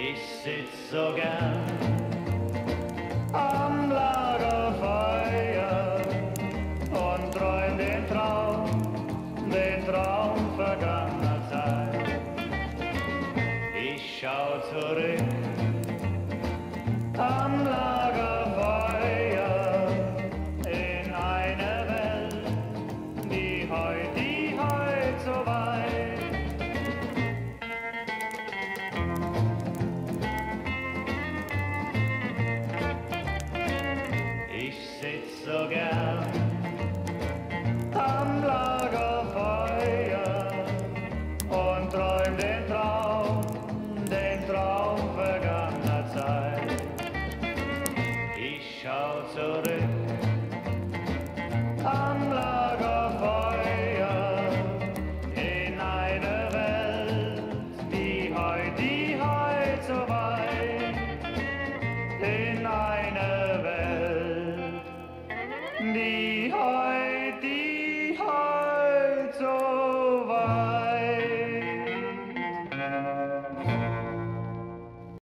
Ich sitz so gern am Lagerfeuer und träum den Traum vergangener Zeit. Ich schau zurück am Lagerfeuer in eine Welt, die heut so weit. Ich sitz so gern am Lagerfeuer und träum den Traum vergangener Zeit. Ich schau zurück am Lagerfeuer in eine Welt, die heut so weit, in eine Welt, die